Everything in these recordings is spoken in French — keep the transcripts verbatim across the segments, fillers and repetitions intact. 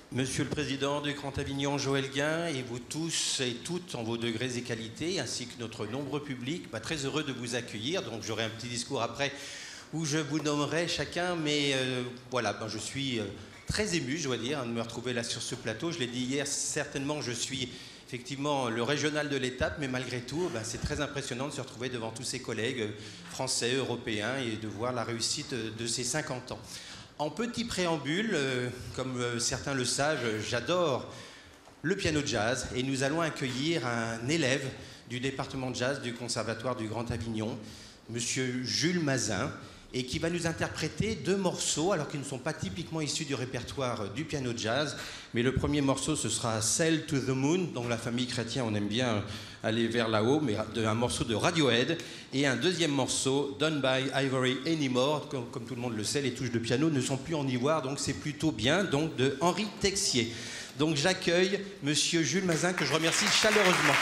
Monsieur le Président du Grand Avignon, Joël Guin, et vous tous et toutes en vos degrés et qualités, ainsi que notre nombreux public, bah, très heureux de vous accueillir. Donc j'aurai un petit discours après où je vous nommerai chacun, mais euh, voilà, bah, je suis euh, très ému, je dois dire, hein, de me retrouver là sur ce plateau. Je l'ai dit hier, certainement je suis effectivement le régional de l'étape, mais malgré tout, bah, c'est très impressionnant de se retrouver devant tous ces collègues français, européens, et de voir la réussite de ces cinquante ans. En petit préambule, euh, comme euh, certains le savent, j'adore le piano jazz et nous allons accueillir un élève du département de jazz du Conservatoire du Grand Avignon, monsieur Jules Mazin, et qui va nous interpréter deux morceaux, alors qu'ils ne sont pas typiquement issus du répertoire du piano jazz. Mais le premier morceau, ce sera Sail to the Moon, dont la famille chrétienne, on aime bien aller vers là-haut, mais un morceau de Radiohead. Et un deuxième morceau, Done by Ivory Anymore. Comme, comme tout le monde le sait, les touches de piano ne sont plus en ivoire, donc c'est plutôt bien, donc de Henri Texier. Donc j'accueille monsieur Jules Mazin, que je remercie chaleureusement.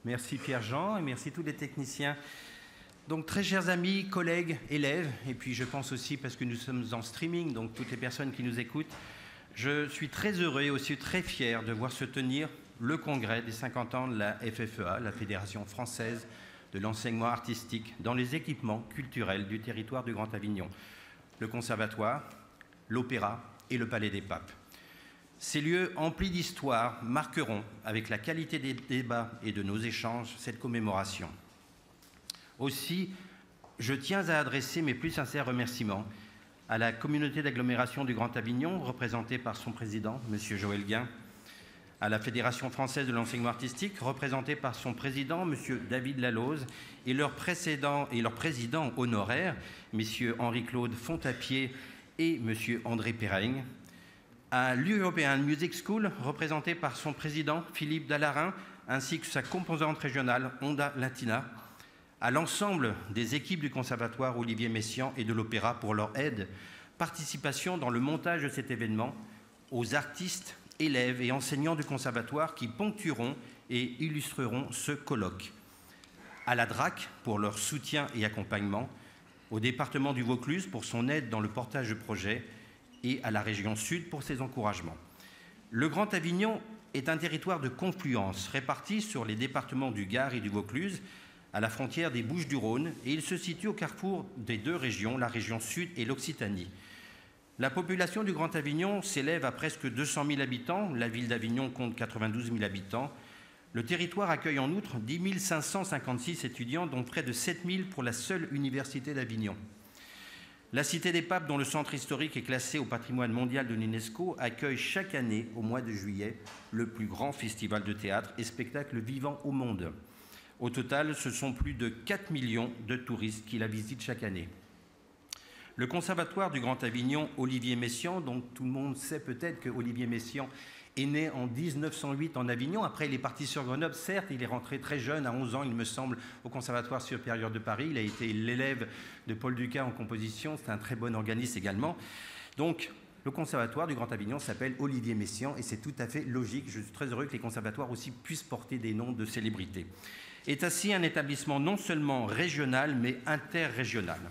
Merci Pierre-Jean et merci tous les techniciens. Donc très chers amis, collègues, élèves, et puis je pense aussi parce que nous sommes en streaming, donc toutes les personnes qui nous écoutent, je suis très heureux et aussi très fier de voir se tenir le congrès des cinquante ans de la F F E A, la Fédération française de l'enseignement artistique, dans les équipements culturels du territoire du Grand Avignon, le conservatoire, l'opéra et le Palais des Papes. Ces lieux emplis d'histoire marqueront, avec la qualité des débats et de nos échanges, cette commémoration. Aussi, je tiens à adresser mes plus sincères remerciements à la communauté d'agglomération du Grand Avignon, représentée par son président, M. Joël Guin, à la Fédération française de l'enseignement artistique, représentée par son président, M. David Lalose, et leur, et leur président honoraire, M. Henri-Claude Fontapied et M. André Perreigne, à l'European Music School, représentée par son président, Philippe Dallarin, ainsi que sa composante régionale, Onda Latina, à l'ensemble des équipes du Conservatoire Olivier Messiaen et de l'Opéra pour leur aide, participation dans le montage de cet événement, aux artistes, élèves et enseignants du Conservatoire qui ponctueront et illustreront ce colloque, à la D R A C pour leur soutien et accompagnement, au département du Vaucluse pour son aide dans le portage de projet et à la région Sud pour ses encouragements. Le Grand Avignon est un territoire de confluence réparti sur les départements du Gard et du Vaucluse, à la frontière des Bouches-du-Rhône, et il se situe au carrefour des deux régions, la région Sud et l'Occitanie. La population du Grand Avignon s'élève à presque deux cent mille habitants, la ville d'Avignon compte quatre-vingt-douze mille habitants. Le territoire accueille en outre dix mille cinq cent cinquante-six étudiants, dont près de sept mille pour la seule université d'Avignon. La Cité des Papes, dont le centre historique est classé au patrimoine mondial de l'UNESCO, accueille chaque année, au mois de juillet, le plus grand festival de théâtre et spectacle vivant au monde. Au total, ce sont plus de quatre millions de touristes qui la visitent chaque année. Le Conservatoire du Grand Avignon, Olivier Messiaen, donc tout le monde sait peut-être que Olivier Messiaen est né en mille neuf cent huit en Avignon. Après, il est parti sur Grenoble. Certes, il est rentré très jeune, à onze ans, il me semble, au Conservatoire supérieur de Paris. Il a été l'élève de Paul Dukas en composition. C'est un très bon organiste également. Donc, le Conservatoire du Grand Avignon s'appelle Olivier Messiaen et c'est tout à fait logique. Je suis très heureux que les conservatoires aussi puissent porter des noms de célébrités. Est ainsi un établissement non seulement régional, mais interrégional.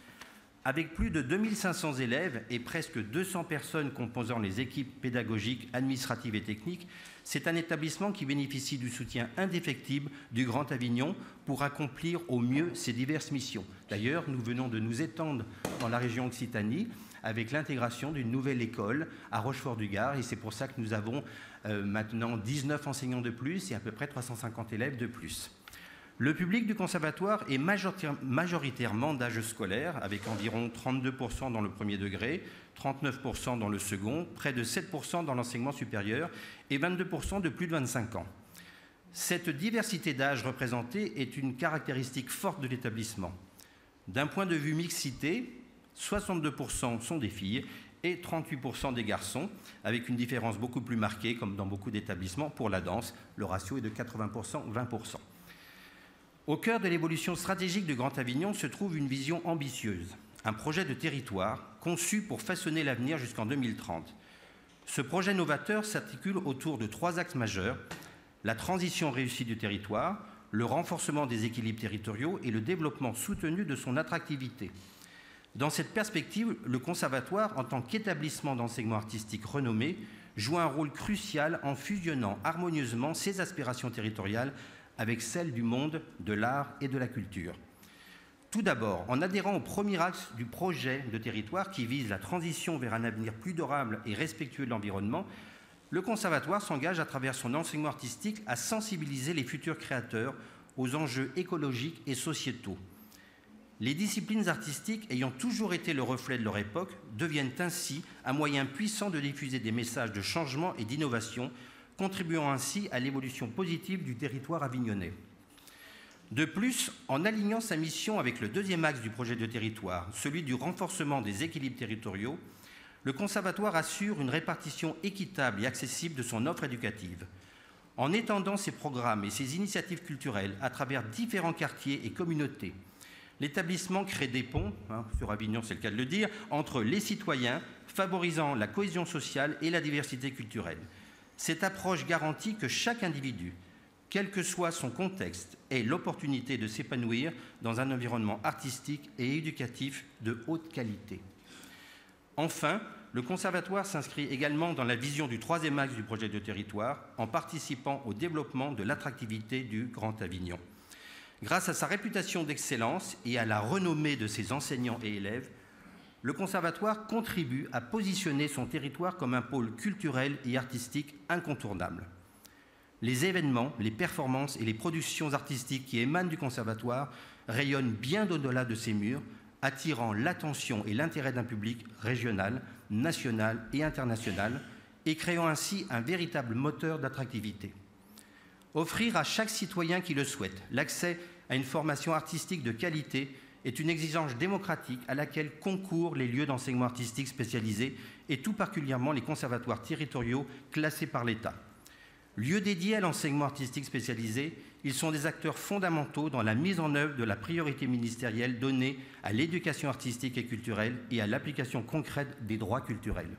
Avec plus de deux mille cinq cents élèves et presque deux cents personnes composant les équipes pédagogiques, administratives et techniques, c'est un établissement qui bénéficie du soutien indéfectible du Grand Avignon pour accomplir au mieux ses diverses missions. D'ailleurs, nous venons de nous étendre dans la région Occitanie avec l'intégration d'une nouvelle école à Rochefort-du-Gard et c'est pour ça que nous avons euh, maintenant dix-neuf enseignants de plus et à peu près trois cent cinquante élèves de plus. Le public du conservatoire est majoritairement d'âge scolaire, avec environ trente-deux pour cent dans le premier degré, trente-neuf pour cent dans le second, près de sept pour cent dans l'enseignement supérieur et vingt-deux pour cent de plus de vingt-cinq ans. Cette diversité d'âge représentée est une caractéristique forte de l'établissement. D'un point de vue mixité, soixante-deux pour cent sont des filles et trente-huit pour cent des garçons, avec une différence beaucoup plus marquée, comme dans beaucoup d'établissements, pour la danse. Le ratio est de quatre-vingts pour cent, vingt pour cent. Au cœur de l'évolution stratégique du Grand Avignon se trouve une vision ambitieuse, un projet de territoire conçu pour façonner l'avenir jusqu'en deux mille trente. Ce projet novateur s'articule autour de trois axes majeurs, la transition réussie du territoire, le renforcement des équilibres territoriaux et le développement soutenu de son attractivité. Dans cette perspective, le Conservatoire, en tant qu'établissement d'enseignement artistique renommé, joue un rôle crucial en fusionnant harmonieusement ses aspirations territoriales avec celle du monde de l'art et de la culture. Tout d'abord, en adhérant au premier axe du projet de territoire qui vise la transition vers un avenir plus durable et respectueux de l'environnement, le Conservatoire s'engage à travers son enseignement artistique à sensibiliser les futurs créateurs aux enjeux écologiques et sociétaux. Les disciplines artistiques, ayant toujours été le reflet de leur époque, deviennent ainsi un moyen puissant de diffuser des messages de changement et d'innovation, contribuant ainsi à l'évolution positive du territoire avignonnais. De plus, en alignant sa mission avec le deuxième axe du projet de territoire, celui du renforcement des équilibres territoriaux, le Conservatoire assure une répartition équitable et accessible de son offre éducative. En étendant ses programmes et ses initiatives culturelles à travers différents quartiers et communautés, l'établissement crée des ponts, hein, sur Avignon c'est le cas de le dire, entre les citoyens, favorisant la cohésion sociale et la diversité culturelle. Cette approche garantit que chaque individu quel que soit son contexte, ait l'opportunité de s'épanouir dans un environnement artistique et éducatif de haute qualité. Enfin, le Conservatoire s'inscrit également dans la vision du troisième axe du projet de territoire en participant au développement de l'attractivité du Grand Avignon. Grâce à sa réputation d'excellence et à la renommée de ses enseignants et élèves, le Conservatoire contribue à positionner son territoire comme un pôle culturel et artistique incontournable. Les événements, les performances et les productions artistiques qui émanent du Conservatoire rayonnent bien au-delà de ses murs, attirant l'attention et l'intérêt d'un public régional, national et international, et créant ainsi un véritable moteur d'attractivité. Offrir à chaque citoyen qui le souhaite l'accès à une formation artistique de qualité est une exigence démocratique à laquelle concourent les lieux d'enseignement artistique spécialisés et tout particulièrement les conservatoires territoriaux classés par l'État. Lieux dédiés à l'enseignement artistique spécialisé, ils sont des acteurs fondamentaux dans la mise en œuvre de la priorité ministérielle donnée à l'éducation artistique et culturelle et à l'application concrète des droits culturels.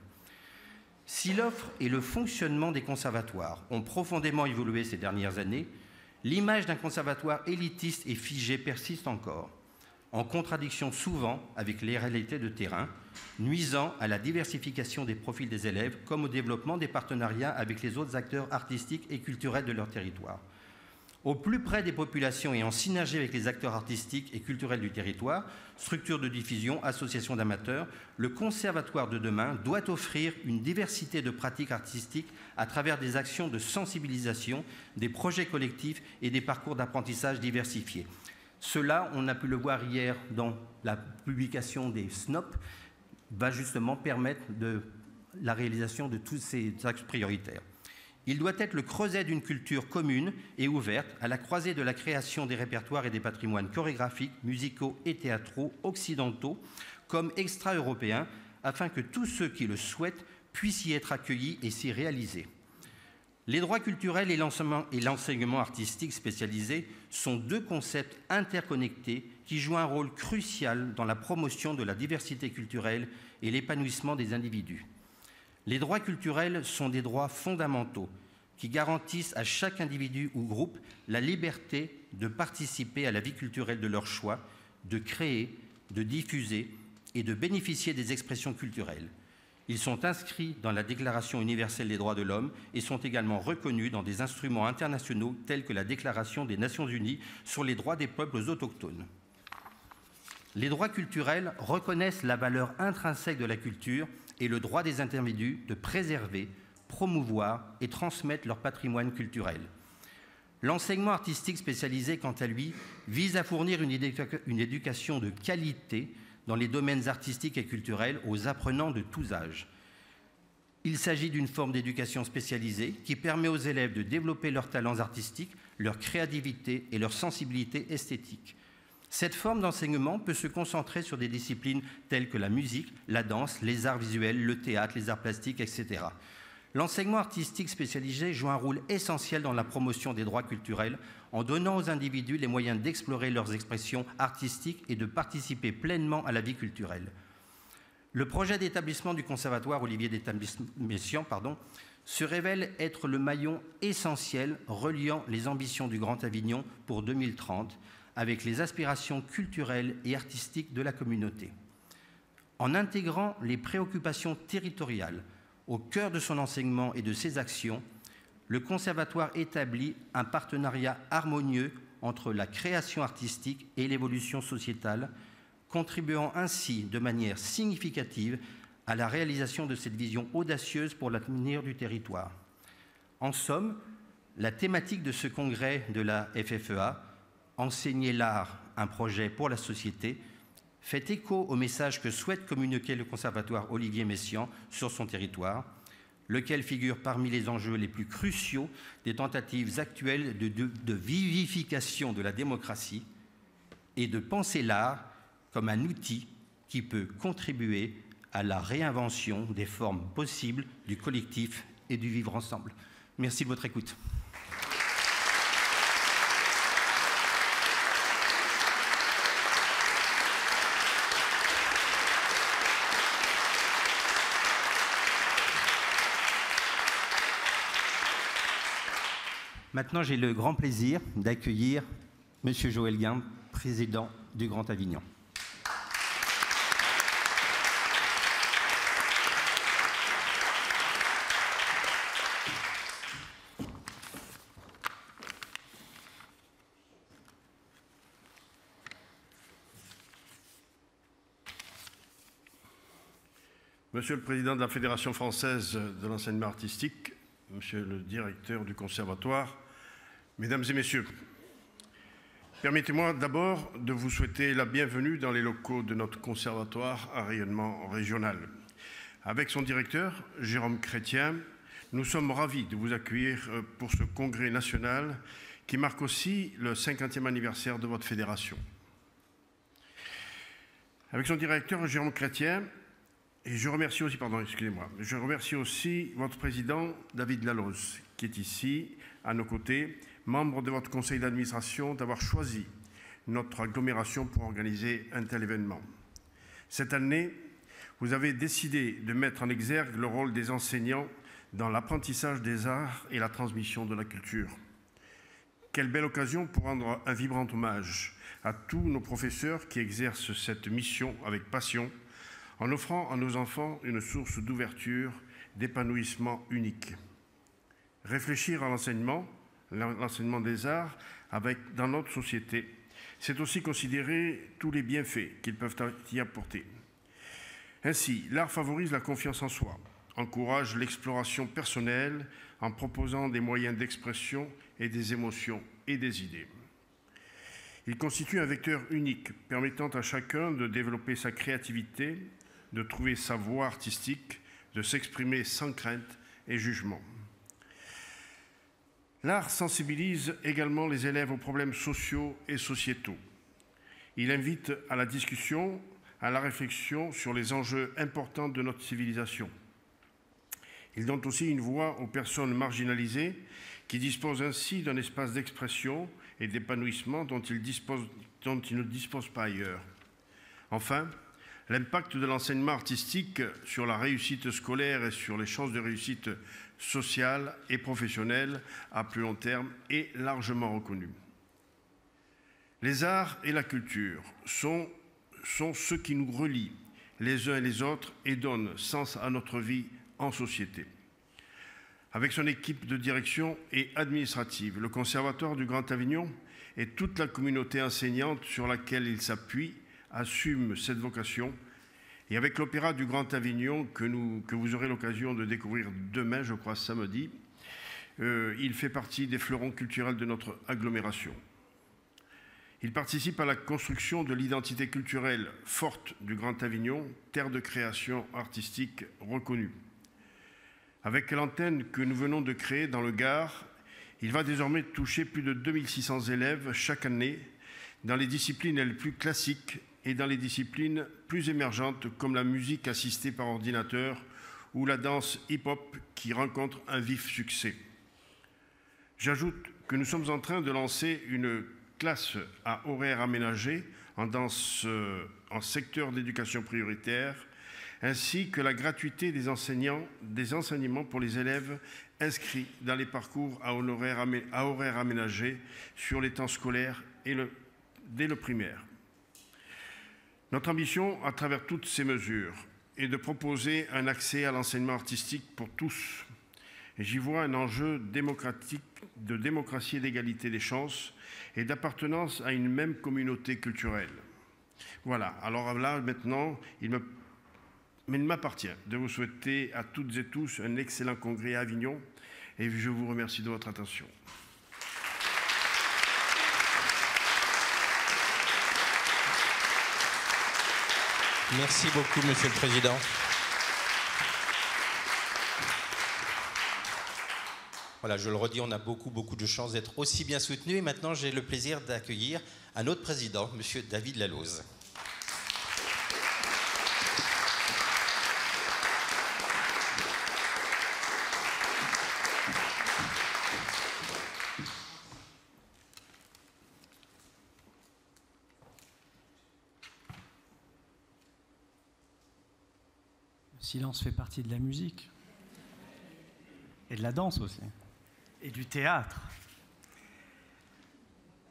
Si l'offre et le fonctionnement des conservatoires ont profondément évolué ces dernières années, l'image d'un conservatoire élitiste et figé persiste encore, en contradiction souvent avec les réalités de terrain, nuisant à la diversification des profils des élèves comme au développement des partenariats avec les autres acteurs artistiques et culturels de leur territoire. Au plus près des populations et en synergie avec les acteurs artistiques et culturels du territoire, structures de diffusion, associations d'amateurs, le conservatoire de demain doit offrir une diversité de pratiques artistiques à travers des actions de sensibilisation, des projets collectifs et des parcours d'apprentissage diversifiés. Cela, on a pu le voir hier dans la publication des S N O P, va justement permettre de la réalisation de tous ces axes prioritaires. Il doit être le creuset d'une culture commune et ouverte à la croisée de la création des répertoires et des patrimoines chorégraphiques, musicaux et théâtraux occidentaux comme extra-européens afin que tous ceux qui le souhaitent puissent y être accueillis et s'y réaliser. Les droits culturels et l'enseignement artistique spécialisé sont deux concepts interconnectés qui jouent un rôle crucial dans la promotion de la diversité culturelle et l'épanouissement des individus. Les droits culturels sont des droits fondamentaux qui garantissent à chaque individu ou groupe la liberté de participer à la vie culturelle de leur choix, de créer, de diffuser et de bénéficier des expressions culturelles. Ils sont inscrits dans la Déclaration universelle des droits de l'homme et sont également reconnus dans des instruments internationaux tels que la Déclaration des Nations unies sur les droits des peuples autochtones. Les droits culturels reconnaissent la valeur intrinsèque de la culture et le droit des individus de préserver, promouvoir et transmettre leur patrimoine culturel. L'enseignement artistique spécialisé, quant à lui, vise à fournir une, éduca une éducation de qualité dans les domaines artistiques et culturels aux apprenants de tous âges. Il s'agit d'une forme d'éducation spécialisée qui permet aux élèves de développer leurs talents artistiques, leur créativité et leur sensibilité esthétique. Cette forme d'enseignement peut se concentrer sur des disciplines telles que la musique, la danse, les arts visuels, le théâtre, les arts plastiques, et cetera. L'enseignement artistique spécialisé joue un rôle essentiel dans la promotion des droits culturels en donnant aux individus les moyens d'explorer leurs expressions artistiques et de participer pleinement à la vie culturelle. Le projet d'établissement du Conservatoire Olivier Messiaen pardon, se révèle être le maillon essentiel reliant les ambitions du Grand Avignon pour deux mille trente avec les aspirations culturelles et artistiques de la communauté. En intégrant les préoccupations territoriales au cœur de son enseignement et de ses actions, le Conservatoire établit un partenariat harmonieux entre la création artistique et l'évolution sociétale, contribuant ainsi de manière significative à la réalisation de cette vision audacieuse pour l'avenir du territoire. En somme, la thématique de ce congrès de la F F E A, Enseigner l'art, un projet pour la société, fait écho au message que souhaite communiquer le Conservatoire Olivier Messiaen sur son territoire, lequel figure parmi les enjeux les plus cruciaux des tentatives actuelles de, de, de vivification de la démocratie et de penser l'art comme un outil qui peut contribuer à la réinvention des formes possibles du collectif et du vivre ensemble. Merci de votre écoute. Maintenant, j'ai le grand plaisir d'accueillir M. Joël Guin, président du Grand Avignon. Monsieur le Président de la Fédération française de l'enseignement artistique, Monsieur le Directeur du Conservatoire, Mesdames et Messieurs, permettez-moi d'abord de vous souhaiter la bienvenue dans les locaux de notre conservatoire à rayonnement régional. Avec son directeur, Jérôme Chrétien, nous sommes ravis de vous accueillir pour ce congrès national qui marque aussi le cinquantième anniversaire de votre fédération. Avec son directeur, Jérôme Chrétien, et je remercie aussi, pardon, excusez-moi, je remercie aussi votre président, David Laloz, qui est ici, à nos côtés, membre de votre conseil d'administration, d'avoir choisi notre agglomération pour organiser un tel événement. Cette année, vous avez décidé de mettre en exergue le rôle des enseignants dans l'apprentissage des arts et la transmission de la culture. Quelle belle occasion pour rendre un vibrant hommage à tous nos professeurs qui exercent cette mission avec passion, en offrant à nos enfants une source d'ouverture, d'épanouissement unique. Réfléchir à l'enseignement, l'enseignement des arts avec, dans notre société, c'est aussi considérer tous les bienfaits qu'ils peuvent y apporter. Ainsi, l'art favorise la confiance en soi, encourage l'exploration personnelle en proposant des moyens d'expression et des émotions et des idées. Il constitue un vecteur unique permettant à chacun de développer sa créativité, de trouver sa voie artistique, de s'exprimer sans crainte et jugement. L'art sensibilise également les élèves aux problèmes sociaux et sociétaux. Il invite à la discussion, à la réflexion sur les enjeux importants de notre civilisation. Il donne aussi une voix aux personnes marginalisées qui disposent ainsi d'un espace d'expression et d'épanouissement dont ils, disposent, dont ils ne disposent pas ailleurs. Enfin, l'impact de l'enseignement artistique sur la réussite scolaire et sur les chances de réussite sociale et professionnelle à plus long terme est largement reconnu. Les arts et la culture sont, sont ce qui nous relient les uns et les autres et donnent sens à notre vie en société. Avec son équipe de direction et administrative, le Conservatoire du Grand Avignon et toute la communauté enseignante sur laquelle il s'appuie assume cette vocation. Et avec l'Opéra du Grand Avignon, que, nous, que vous aurez l'occasion de découvrir demain, je crois samedi, euh, il fait partie des fleurons culturels de notre agglomération. Il participe à la construction de l'identité culturelle forte du Grand Avignon, terre de création artistique reconnue. Avec l'antenne que nous venons de créer dans le Gard, il va désormais toucher plus de deux mille six cents élèves chaque année dans les disciplines les plus classiques et dans les disciplines plus émergentes comme la musique assistée par ordinateur ou la danse hip-hop qui rencontre un vif succès. J'ajoute que nous sommes en train de lancer une classe à horaire aménagé en danse euh, en secteur d'éducation prioritaire, ainsi que la gratuité des, enseignants, des enseignements pour les élèves inscrits dans les parcours à horaire, amé, à horaire aménagé sur les temps scolaires et le, dès le primaire. Notre ambition, à travers toutes ces mesures, est de proposer un accès à l'enseignement artistique pour tous. J'y vois un enjeu démocratique, de démocratie et d'égalité des chances et d'appartenance à une même communauté culturelle. Voilà, alors là, maintenant, il me, il m'appartient de vous souhaiter à toutes et tous un excellent congrès à Avignon et je vous remercie de votre attention. Merci beaucoup, Monsieur le Président. Voilà, je le redis, on a beaucoup, beaucoup de chance d'être aussi bien soutenus. Et maintenant, j'ai le plaisir d'accueillir un autre président, Monsieur David Laloz. Le silence fait partie de la musique. Et de la danse aussi. Et du théâtre.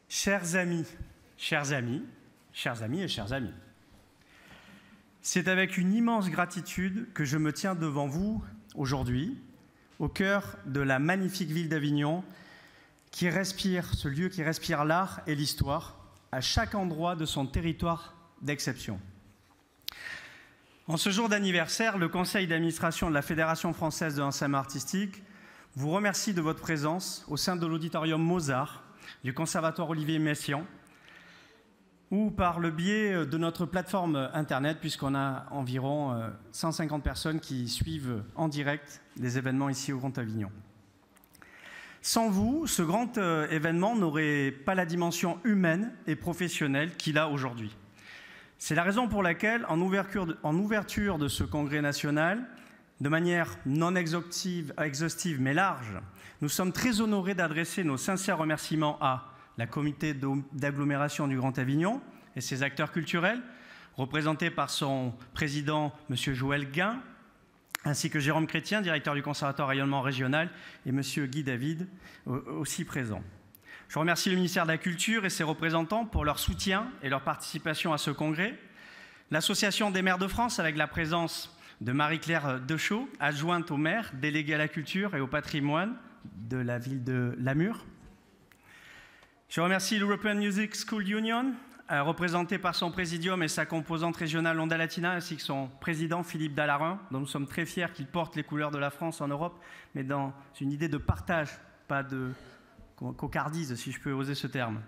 Chers amis, chers amis, chers amis et chers amis, c'est avec une immense gratitude que je me tiens devant vous aujourd'hui, au cœur de la magnifique ville d'Avignon, qui respire, ce lieu qui respire l'art et l'histoire, à chaque endroit de son territoire d'exception. En ce jour d'anniversaire, le conseil d'administration de la Fédération française de l'enseignement artistique vous remercie de votre présence au sein de l'auditorium Mozart du Conservatoire Olivier Messiaen ou par le biais de notre plateforme Internet, puisqu'on a environ cent cinquante personnes qui suivent en direct les événements ici au Grand Avignon. Sans vous, ce grand événement n'aurait pas la dimension humaine et professionnelle qu'il a aujourd'hui. C'est la raison pour laquelle, en ouverture de, en ouverture de ce congrès national, de manière non exhaustive, exhaustive mais large, nous sommes très honorés d'adresser nos sincères remerciements à la comité d'agglomération du Grand Avignon et ses acteurs culturels, représentés par son président, M. Joël Guin, ainsi que Jérôme Chrétien, directeur du Conservatoire rayonnement régional, et M. Guy David, aussi présent. Je remercie le ministère de la Culture et ses représentants pour leur soutien et leur participation à ce congrès, l'Association des maires de France avec la présence de Marie-Claire Deschaux, adjointe au maire, déléguée à la culture et au patrimoine de la ville de Namur. Je remercie l'European Music School Union, euh, représentée par son présidium et sa composante régionale Onda Latina, ainsi que son président Philippe Dallarin, dont nous sommes très fiers qu'il porte les couleurs de la France en Europe, mais dans une idée de partage, pas de cocardise, si je peux oser ce terme.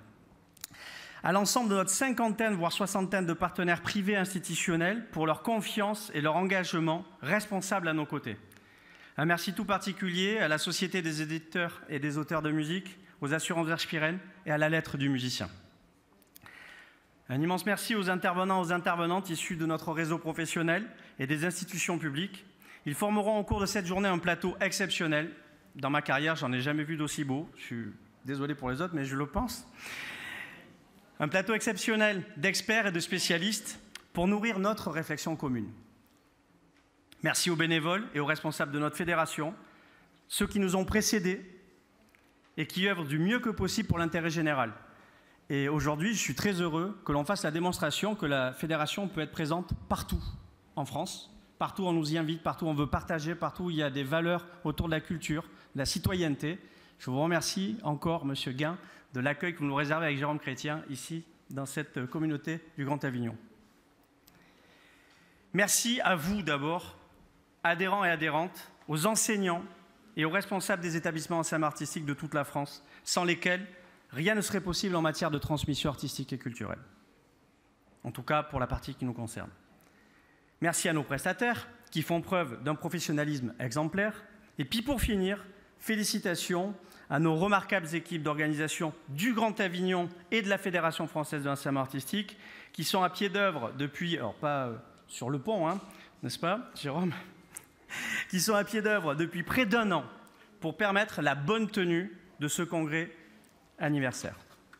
À l'ensemble de notre cinquantaine, voire soixantaine de partenaires privés institutionnels pour leur confiance et leur engagement responsable à nos côtés. Un merci tout particulier à la Société des éditeurs et des auteurs de musique, aux assurances Verschpiren et à la lettre du musicien. Un immense merci aux intervenants et aux intervenantes issus de notre réseau professionnel et des institutions publiques. Ils formeront au cours de cette journée un plateau exceptionnel. Dans ma carrière, j'en ai jamais vu d'aussi beau. Je suis désolé pour les autres, mais je le pense. Un plateau exceptionnel d'experts et de spécialistes pour nourrir notre réflexion commune. Merci aux bénévoles et aux responsables de notre fédération, ceux qui nous ont précédés et qui œuvrent du mieux que possible pour l'intérêt général. Et aujourd'hui, je suis très heureux que l'on fasse la démonstration que la fédération peut être présente partout en France, partout où on nous y invite, partout où on veut partager, partout où il y a des valeurs autour de la culture, de la citoyenneté. Je vous remercie encore, Monsieur Guin, de l'accueil que vous nous réservez avec Jérôme Chrétien, ici, dans cette communauté du Grand Avignon. Merci à vous d'abord, adhérents et adhérentes, aux enseignants et aux responsables des établissements d'enseignement artistique de toute la France, sans lesquels rien ne serait possible en matière de transmission artistique et culturelle. En tout cas, pour la partie qui nous concerne. Merci à nos prestataires, qui font preuve d'un professionnalisme exemplaire. Et puis pour finir, félicitations à nos remarquables équipes d'organisation du Grand Avignon et de la Fédération française de l'enseignement artistique, qui sont à pied d'œuvre depuis, alors pas euh, sur le pont, hein, n'est-ce pas, Jérôme, qui sont à pied d'œuvre depuis près d'un an pour permettre la bonne tenue de ce congrès anniversaire.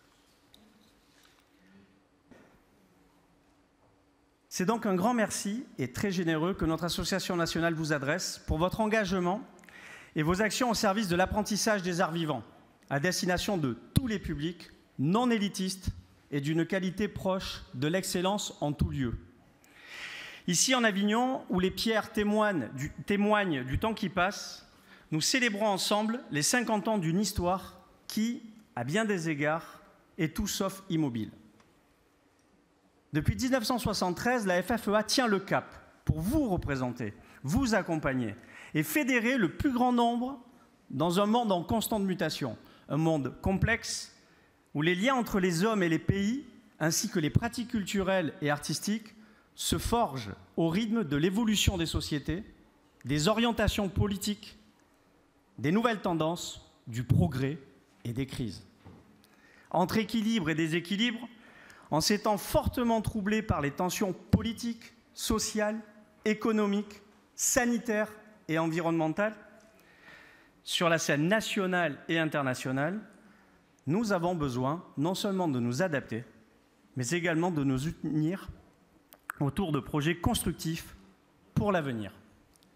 C'est donc un grand merci et très généreux que notre association nationale vous adresse pour votre engagement et vos actions au service de l'apprentissage des arts vivants, à destination de tous les publics, non élitistes et d'une qualité proche de l'excellence en tout lieu. Ici en Avignon, où les pierres témoignent du, témoignent du temps qui passe, nous célébrons ensemble les cinquante ans d'une histoire qui, à bien des égards, est tout sauf immobile. Depuis mille neuf cent soixante-treize, la F F E A tient le cap pour vous représenter, vous accompagner et fédérer le plus grand nombre dans un monde en constante mutation, un monde complexe où les liens entre les hommes et les pays, ainsi que les pratiques culturelles et artistiques, se forgent au rythme de l'évolution des sociétés, des orientations politiques, des nouvelles tendances, du progrès et des crises. Entre équilibre et déséquilibre, en ces temps fortement troublés par les tensions politiques, sociales, économiques, sanitaires et environnementales, sur la scène nationale et internationale, nous avons besoin non seulement de nous adapter, mais également de nous unir autour de projets constructifs pour l'avenir.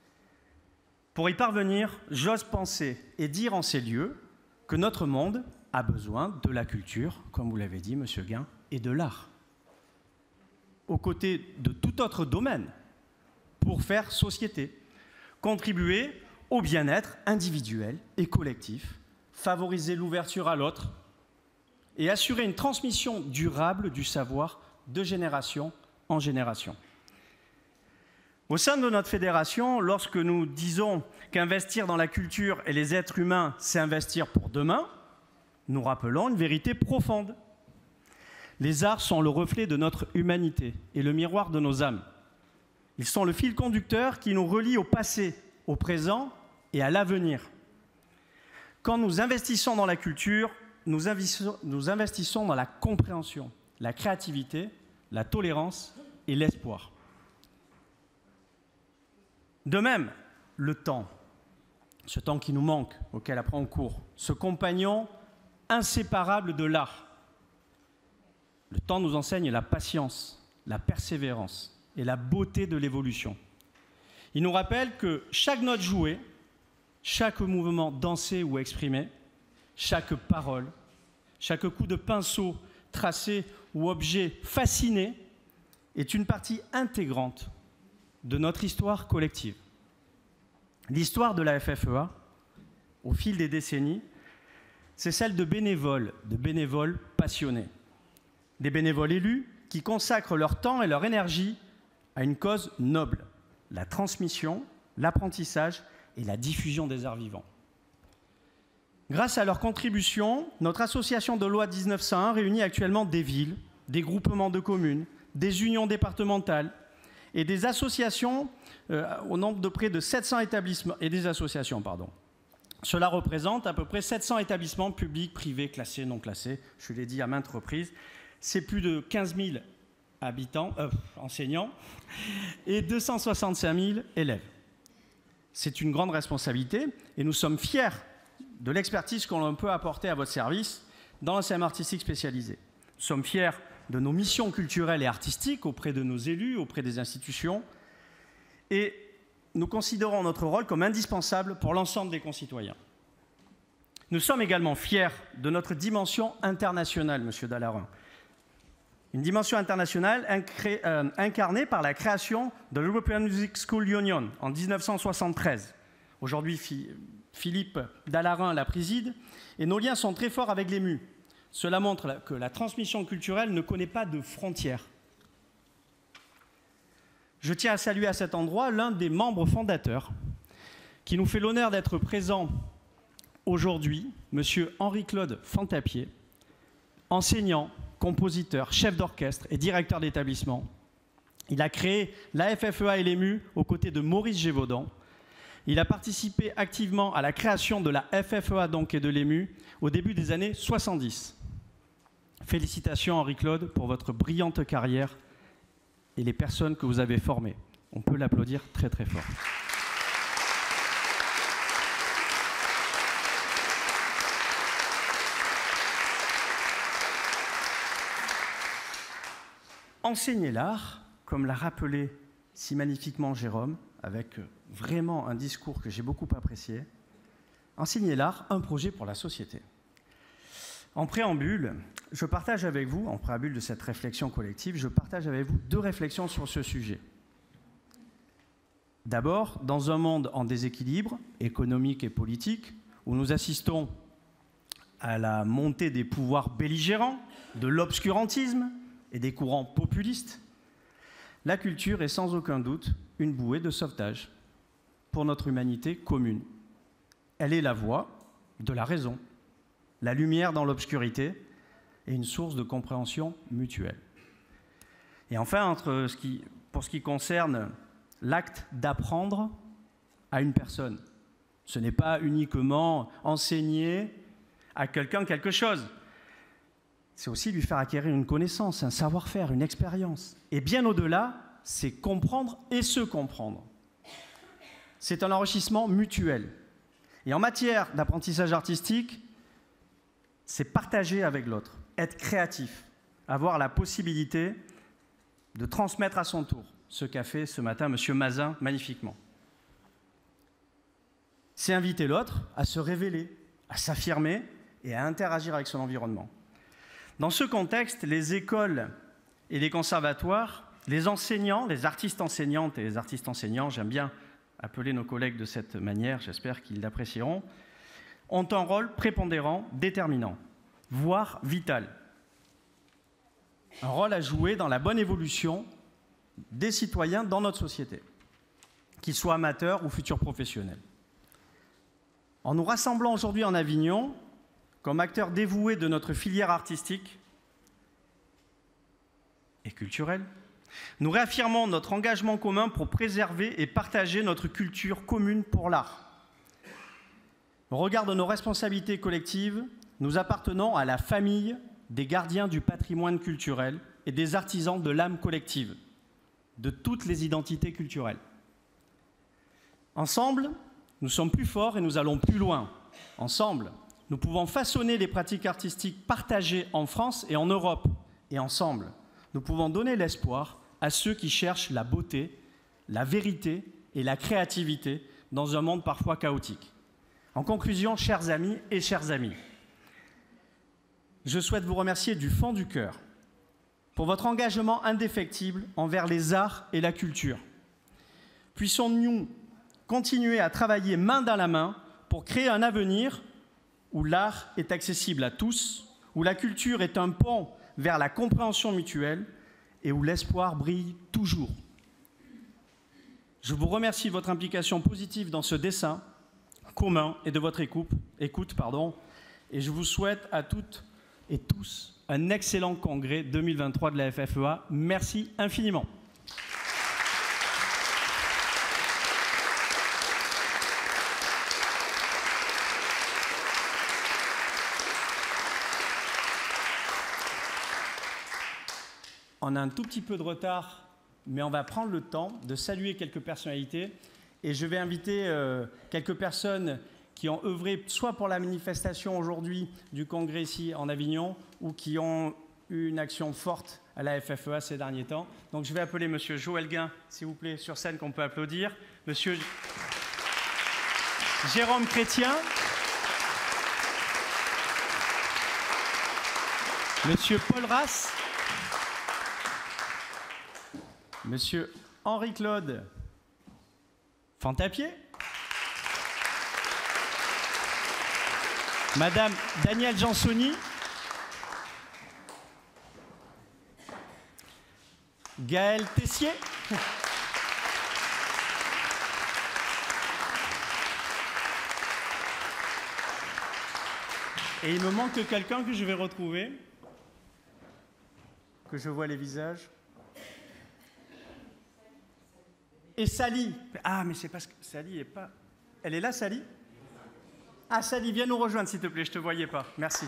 Pour y parvenir, j'ose penser et dire en ces lieux que notre monde, a besoin de la culture, comme vous l'avez dit, Monsieur Guin, et de l'art, aux côtés de tout autre domaine, pour faire société, contribuer au bien-être individuel et collectif, favoriser l'ouverture à l'autre et assurer une transmission durable du savoir de génération en génération. Au sein de notre fédération, lorsque nous disons qu'investir dans la culture et les êtres humains, c'est investir pour demain, nous rappelons une vérité profonde. Les arts sont le reflet de notre humanité et le miroir de nos âmes. Ils sont le fil conducteur qui nous relie au passé, au présent et à l'avenir. Quand nous investissons dans la culture, nous investissons, nous investissons dans la compréhension, la créativité, la tolérance et l'espoir. De même, le temps, ce temps qui nous manque, auquel après on court, ce compagnon inséparable de l'art. Le temps nous enseigne la patience, la persévérance et la beauté de l'évolution. Il nous rappelle que chaque note jouée, chaque mouvement dansé ou exprimé, chaque parole, chaque coup de pinceau tracé ou objet fasciné est une partie intégrante de notre histoire collective. L'histoire de la F F E A, au fil des décennies, c'est celle de bénévoles, de bénévoles passionnés. Des bénévoles élus qui consacrent leur temps et leur énergie à une cause noble, la transmission, l'apprentissage et la diffusion des arts vivants. Grâce à leur contribution, notre association de loi mille neuf cent un réunit actuellement des villes, des groupements de communes, des unions départementales et des associations euh, au nombre de près de sept cents établissements, et des associations, pardon. Cela représente à peu près sept cents établissements publics, privés, classés, non classés, je l'ai dit à maintes reprises. C'est plus de quinze mille habitants, euh, enseignants et deux cent soixante-cinq mille élèves. C'est une grande responsabilité et nous sommes fiers de l'expertise qu'on peut apporter à votre service dans l'enseignement artistique spécialisé. Nous sommes fiers de nos missions culturelles et artistiques auprès de nos élus, auprès des institutions, et nous considérons notre rôle comme indispensable pour l'ensemble des concitoyens. Nous sommes également fiers de notre dimension internationale, Monsieur Dallarin. Une dimension internationale incré, euh, incarnée par la création de l'European Music School Union en mille neuf cent soixante-treize. Aujourd'hui, Philippe Dallarin la préside et nos liens sont très forts avec l'E M U. Cela montre que la transmission culturelle ne connaît pas de frontières. Je tiens à saluer à cet endroit l'un des membres fondateurs qui nous fait l'honneur d'être présent aujourd'hui, M. Henri-Claude Fantapié, enseignant, compositeur, chef d'orchestre et directeur d'établissement. Il a créé la F F E A et l'E M U aux côtés de Maurice Gévaudan. Il a participé activement à la création de la F F E A donc, et de l'E M U au début des années soixante-dix. Félicitations Henri-Claude pour votre brillante carrière et les personnes que vous avez formées. On peut l'applaudir très très fort. Enseigner l'art, comme l'a rappelé si magnifiquement Jérôme, avec vraiment un discours que j'ai beaucoup apprécié, enseigner l'art, un projet pour la société. En préambule, je partage avec vous, en préambule de cette réflexion collective, je partage avec vous deux réflexions sur ce sujet. D'abord, dans un monde en déséquilibre économique et politique, où nous assistons à la montée des pouvoirs belligérants, de l'obscurantisme et des courants populistes, la culture est sans aucun doute une bouée de sauvetage pour notre humanité commune. Elle est la voie de la raison, la lumière dans l'obscurité et une source de compréhension mutuelle. Et enfin, entre ce qui, pour ce qui concerne l'acte d'apprendre à une personne, ce n'est pas uniquement enseigner à quelqu'un quelque chose, c'est aussi lui faire acquérir une connaissance, un savoir-faire, une expérience. Et bien au-delà, c'est comprendre et se comprendre. C'est un enrichissement mutuel. Et en matière d'apprentissage artistique, c'est partager avec l'autre, être créatif, avoir la possibilité de transmettre à son tour ce qu'a fait ce matin M. Mazin magnifiquement. C'est inviter l'autre à se révéler, à s'affirmer et à interagir avec son environnement. Dans ce contexte, les écoles et les conservatoires, les enseignants, les artistes enseignantes et les artistes enseignants, j'aime bien appeler nos collègues de cette manière, j'espère qu'ils l'apprécieront, ont un rôle prépondérant, déterminant, voire vital. Un rôle à jouer dans la bonne évolution des citoyens dans notre société, qu'ils soient amateurs ou futurs professionnels. En nous rassemblant aujourd'hui en Avignon, comme acteurs dévoués de notre filière artistique et culturelle, nous réaffirmons notre engagement commun pour préserver et partager notre culture commune pour l'art. Au regard de nos responsabilités collectives, nous appartenons à la famille des gardiens du patrimoine culturel et des artisans de l'âme collective, de toutes les identités culturelles. Ensemble, nous sommes plus forts et nous allons plus loin. Ensemble, nous pouvons façonner les pratiques artistiques partagées en France et en Europe. Et ensemble, nous pouvons donner l'espoir à ceux qui cherchent la beauté, la vérité et la créativité dans un monde parfois chaotique. En conclusion, chers amis et chères amies, je souhaite vous remercier du fond du cœur pour votre engagement indéfectible envers les arts et la culture. Puissions-nous continuer à travailler main dans la main pour créer un avenir où l'art est accessible à tous, où la culture est un pont vers la compréhension mutuelle et où l'espoir brille toujours. Je vous remercie de votre implication positive dans ce dessin commun et de votre écoute, écoute, pardon, et je vous souhaite à toutes et tous un excellent congrès deux mille vingt-trois de la F F E A. Merci infiniment. On a un tout petit peu de retard, mais on va prendre le temps de saluer quelques personnalités. Et je vais inviter euh, quelques personnes qui ont œuvré soit pour la manifestation aujourd'hui du congrès ici en Avignon, ou qui ont eu une action forte à la F F E A ces derniers temps. Donc je vais appeler M. Joël Guin, s'il vous plaît, sur scène qu'on peut applaudir. M. Jérôme Chrétien. M. Paul Rass. Monsieur Henri-Claude Fantapié, Madame Danielle Jansoni, Gaël Tessier, et il me manque quelqu'un que je vais retrouver, que je vois les visages. Et Sally. Ah, mais c'est parce que Sally est pas... Elle est là, Sally? Ah, Sally, viens nous rejoindre, s'il te plaît. Je ne te voyais pas. Merci.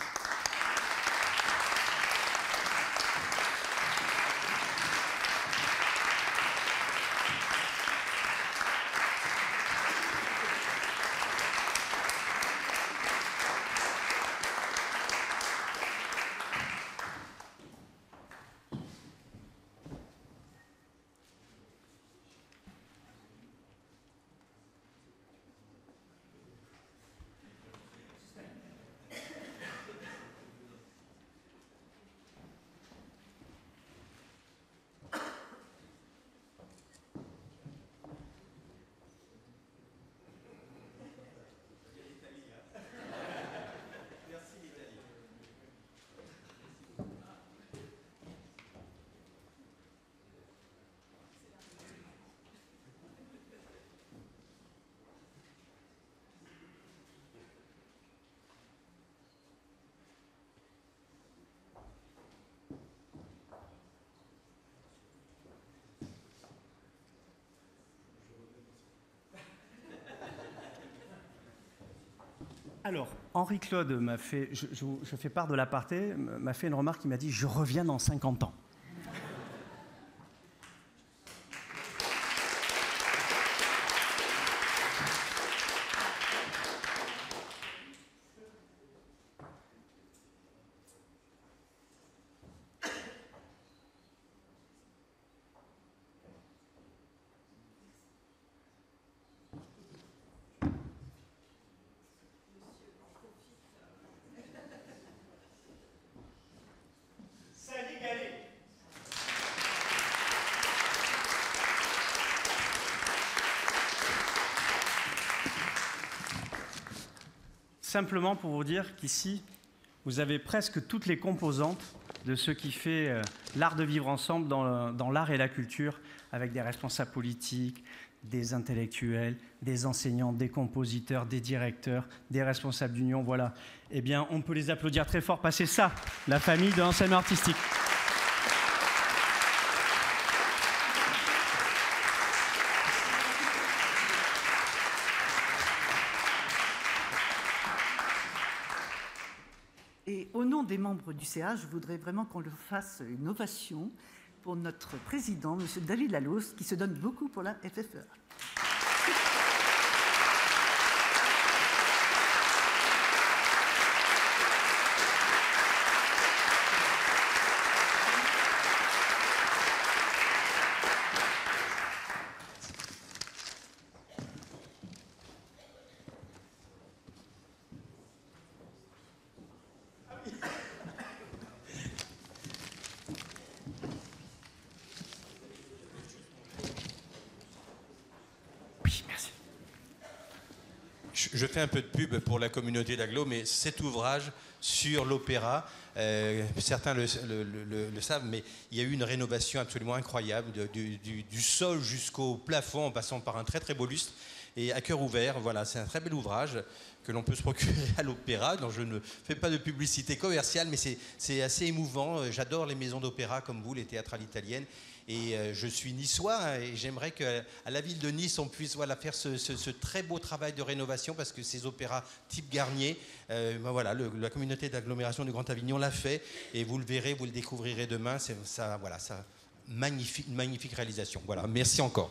Alors, Henri-Claude m'a fait, je, je, je fais part de l'aparté, m'a fait une remarque, il m'a dit « Je reviens dans cinquante ans ». simplement pour vous dire qu'ici, vous avez presque toutes les composantes de ce qui fait euh, l'art de vivre ensemble dans, dans l'art et la culture, avec des responsables politiques, des intellectuels, des enseignants, des compositeurs, des directeurs, des responsables d'union. Voilà. Eh bien, on peut les applaudir très fort parce que c'est ça, la famille de l'enseignement artistique. Et au nom des membres du C A, je voudrais vraiment qu'on leur fasse une ovation pour notre président, M. David Lallos, qui se donne beaucoup pour la F F E A. Je fais un peu de pub pour la communauté d'Aglo, mais cet ouvrage sur l'opéra, euh, certains le, le, le, le savent, mais il y a eu une rénovation absolument incroyable, de, du, du, du sol jusqu'au plafond, en passant par un très très beau lustre, et à cœur ouvert. Voilà, c'est un très bel ouvrage que l'on peut se procurer à l'opéra, dont je ne fais pas de publicité commerciale, mais c'est assez émouvant. J'adore les maisons d'opéra comme vous, les théâtrales italiennes. Et euh, je suis niçois hein, et j'aimerais qu'à la ville de Nice, on puisse voilà, faire ce, ce, ce très beau travail de rénovation parce que ces opéras type Garnier, euh, ben voilà, le, la communauté d'agglomération du Grand Avignon l'a fait et vous le verrez, vous le découvrirez demain. C'est ça, voilà, ça, magnifique, une magnifique réalisation. Voilà, merci encore.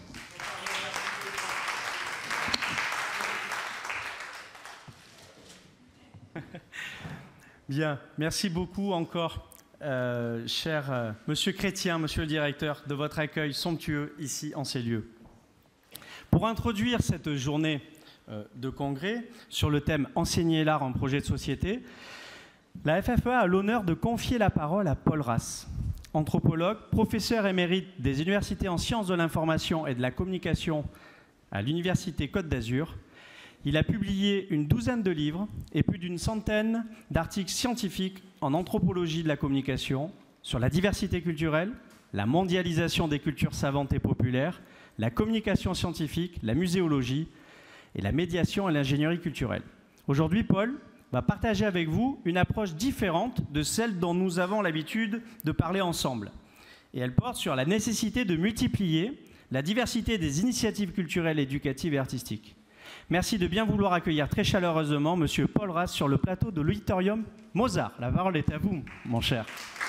Bien, merci beaucoup encore. Euh, cher euh, Monsieur Chrétien, Monsieur le Directeur, de votre accueil somptueux ici en ces lieux. Pour introduire cette journée euh, de congrès sur le thème « Enseigner l'art en projet de société », la F F E A a l'honneur de confier la parole à Paul Ras, anthropologue, professeur émérite des universités en sciences de l'information et de la communication à l'Université Côte d'Azur. Il a publié une douzaine de livres et plus d'une centaine d'articles scientifiques en anthropologie de la communication, sur la diversité culturelle, la mondialisation des cultures savantes et populaires, la communication scientifique, la muséologie et la médiation et l'ingénierie culturelle. Aujourd'hui, Paul va partager avec vous une approche différente de celle dont nous avons l'habitude de parler ensemble. Et elle porte sur la nécessité de multiplier la diversité des initiatives culturelles, éducatives et artistiques. Merci de bien vouloir accueillir très chaleureusement Monsieur Paul Ras sur le plateau de l'Auditorium Mozart. La parole est à vous, mon cher.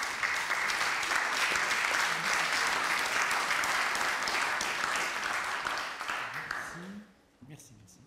Merci, merci.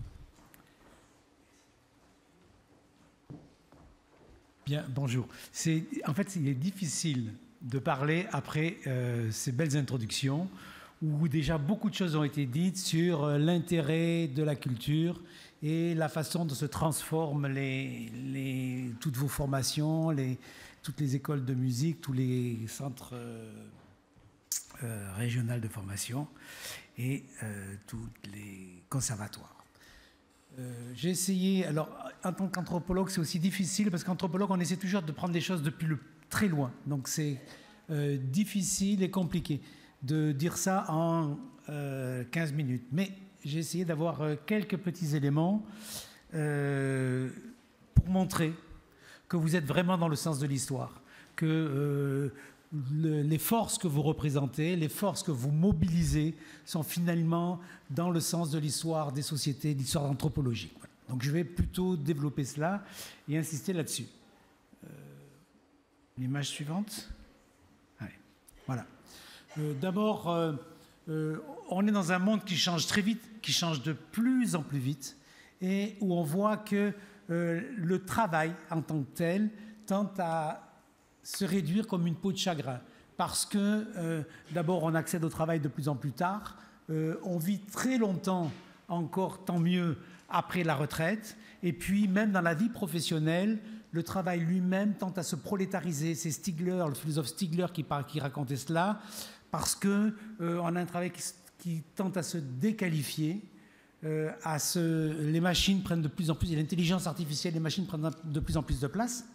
Bien, bonjour. C'est, en fait, il est difficile de parler après euh, ces belles introductions, où déjà beaucoup de choses ont été dites sur l'intérêt de la culture et la façon dont se transforment les, les, toutes vos formations, les, toutes les écoles de musique, tous les centres euh, euh, régionaux de formation et euh, tous les conservatoires. Euh, j'ai essayé, alors en tant qu'anthropologue c'est aussi difficile parce qu'anthropologue on essaie toujours de prendre des choses depuis le, très loin, donc c'est euh, difficile et compliqué de dire ça en euh, quinze minutes. Mais j'ai essayé d'avoir euh, quelques petits éléments euh, pour montrer que vous êtes vraiment dans le sens de l'histoire, que euh, le, les forces que vous représentez, les forces que vous mobilisez sont finalement dans le sens de l'histoire des sociétés, de l'histoire d'anthropologie. Voilà. Donc je vais plutôt développer cela et insister là-dessus. Euh, l'image suivante. Allez, voilà. Euh, D'abord, euh, euh, on est dans un monde qui change très vite, qui change de plus en plus vite, et où on voit que euh, le travail en tant que tel tend à se réduire comme une peau de chagrin, parce que euh, d'abord on accède au travail de plus en plus tard, euh, on vit très longtemps encore, tant mieux, après la retraite, et puis même dans la vie professionnelle, le travail lui-même tend à se prolétariser. C'est Stigler, le philosophe Stigler qui, qui racontait cela, parce qu'on euh, a un travail qui, qui tend à se déqualifier, euh, à ce, les machines prennent de plus en plus, et l'intelligence artificielle, les machines prennent de plus en plus de place.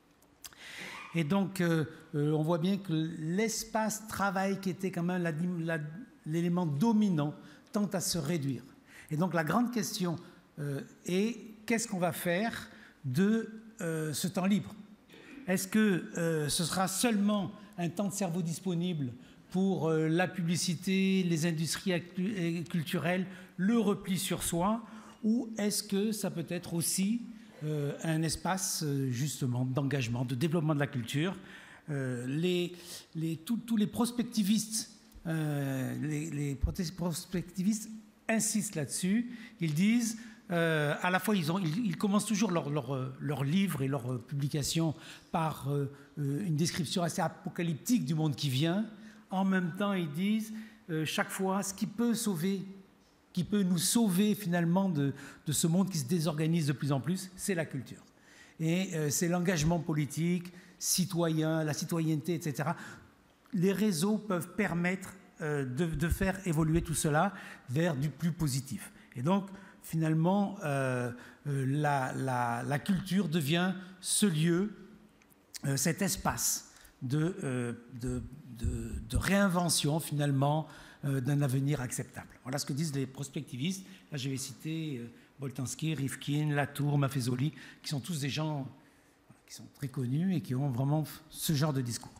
Et donc, euh, euh, on voit bien que l'espace travail, qui était quand même la, la, l'élément dominant, tend à se réduire. Et donc, la grande question euh, est, qu'est-ce qu'on va faire de euh, ce temps libre? Est-ce que euh, ce sera seulement un temps de cerveau disponible pour euh, la publicité, les industries culturelles, le repli sur soi, ou est-ce que ça peut être aussi euh, un espace euh, justement d'engagement, de développement de la culture? euh, les, les, Tous les prospectivistes, euh, les, les prospectivistes insistent là-dessus. Ils disent, euh, à la fois, ils, ont, ils, ils commencent toujours leurs leur, leur livres et leurs publications par euh, une description assez apocalyptique du monde qui vient. En même temps, ils disent euh, chaque fois ce qui peut sauver, qui peut nous sauver finalement de, de ce monde qui se désorganise de plus en plus, c'est la culture. Et euh, c'est l'engagement politique, citoyen, la citoyenneté, et cetera. Les réseaux peuvent permettre euh, de, de faire évoluer tout cela vers du plus positif. Et donc, finalement, euh, euh, la, la, la culture devient ce lieu, euh, cet espace de, euh, de De, de réinvention finalement euh, d'un avenir acceptable. Voilà ce que disent les prospectivistes. Là, je vais citer euh, Boltanski, Rifkin, Latour, Maffezoli, qui sont tous des gens voilà, qui sont très connus et qui ont vraiment ce genre de discours.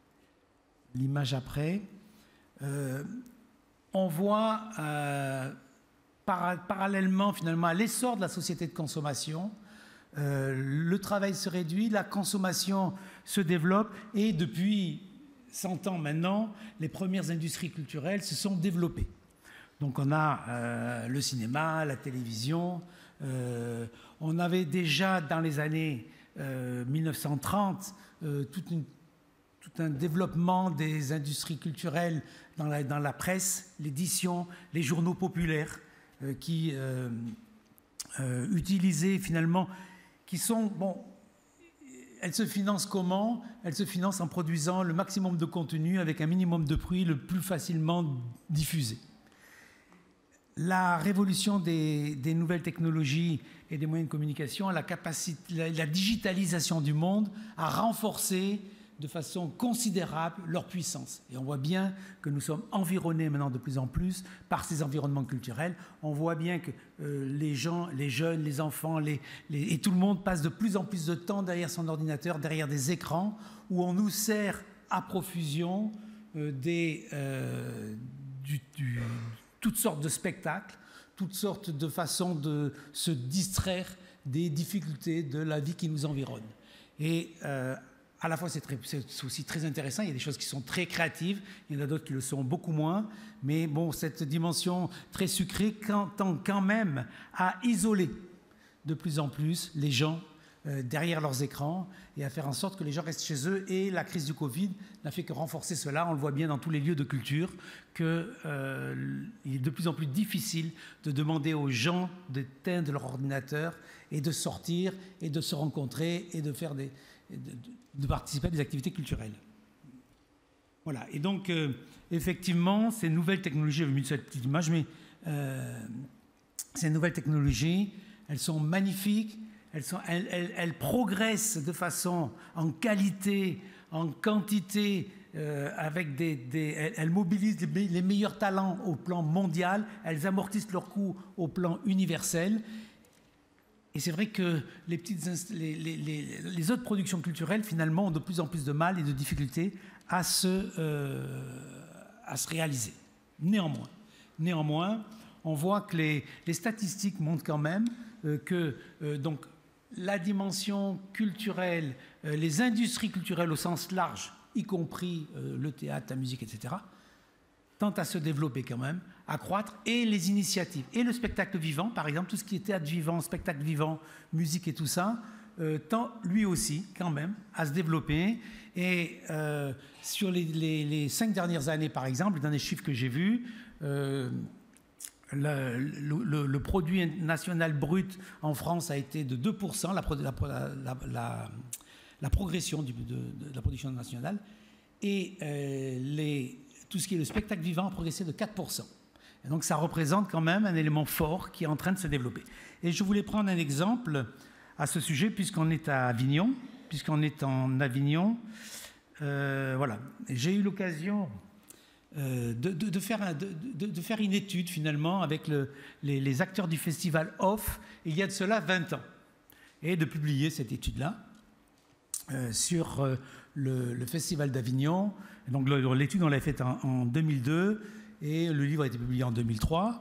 L'image après, euh, on voit euh, par, parallèlement finalement à l'essor de la société de consommation, euh, le travail se réduit, la consommation se développe et depuis cent ans maintenant, les premières industries culturelles se sont développées. Donc on a euh, le cinéma, la télévision. Euh, on avait déjà dans les années euh, mille neuf cent trente euh, tout, une, tout un développement des industries culturelles dans la, dans la presse, l'édition, les journaux populaires euh, qui euh, euh, utilisaient finalement, qui sont... bon. Elle se finance comment? Elle se finance en produisant le maximum de contenu avec un minimum de prix le plus facilement diffusé. La révolution des, des nouvelles technologies et des moyens de communication, la, capacité, la, la digitalisation du monde a renforcé de façon considérable leur puissance. Et on voit bien que nous sommes environnés maintenant de plus en plus par ces environnements culturels. On voit bien que euh, les gens, les jeunes, les enfants, les, les, et tout le monde passe de plus en plus de temps derrière son ordinateur, derrière des écrans, où on nous sert à profusion euh, des, euh, du, du, toutes sortes de spectacles, toutes sortes de façons de se distraire des difficultés de la vie qui nous environne. Et euh, à la fois, c'est, très, c'est aussi très intéressant. Il y a des choses qui sont très créatives. Il y en a d'autres qui le sont beaucoup moins. Mais bon, cette dimension très sucrée tend quand même à isoler de plus en plus les gens euh, derrière leurs écrans et à faire en sorte que les gens restent chez eux. Et la crise du Covid n'a fait que renforcer cela. On le voit bien dans tous les lieux de culture, qu'il euh, est de plus en plus difficile de demander aux gens d'éteindre leur ordinateur et de sortir et de se rencontrer et de faire des... De, de, de participer à des activités culturelles. Voilà. Et donc, euh, effectivement, ces nouvelles technologies, j'avais mis cette petite image, mais euh, ces nouvelles technologies, elles sont magnifiques, elles, sont, elles, elles, elles progressent de façon en qualité, en quantité, euh, avec des, des, elles, elles mobilisent les, les meilleurs talents au plan mondial, elles amortissent leurs coûts au plan universel. Et c'est vrai que les, petites, les, les, les, les autres productions culturelles, finalement, ont de plus en plus de mal et de difficultés à se, euh, à se réaliser. Néanmoins, néanmoins, on voit que les, les statistiques montrent quand même euh, que euh, donc, la dimension culturelle, euh, les industries culturelles au sens large, y compris euh, le théâtre, la musique, et cetera, tendent à se développer quand même, à croître, et les initiatives, et le spectacle vivant, par exemple, tout ce qui est théâtre vivant, spectacle vivant, musique et tout ça, euh, tend lui aussi quand même à se développer. Et euh, sur les, les, les cinq dernières années, par exemple, dans les chiffres que j'ai vus, euh, le, le, le produit national brut en France a été de deux pour cent, la, la, la, la, la progression du, de, de la production nationale, et euh, les... tout ce qui est le spectacle vivant a progressé de quatre pour cent. Et donc ça représente quand même un élément fort qui est en train de se développer. Et je voulais prendre un exemple à ce sujet, puisqu'on est à Avignon, puisqu'on est en Avignon. Euh, voilà, j'ai eu l'occasion euh, de, de, de, faire un, de, de, de faire une étude finalement avec le, les, les acteurs du festival Off, il y a de cela vingt ans, et de publier cette étude-là euh, sur euh, le, le festival d'Avignon. Donc l'étude on l'a faite en, en deux mille deux et le livre a été publié en deux mille trois.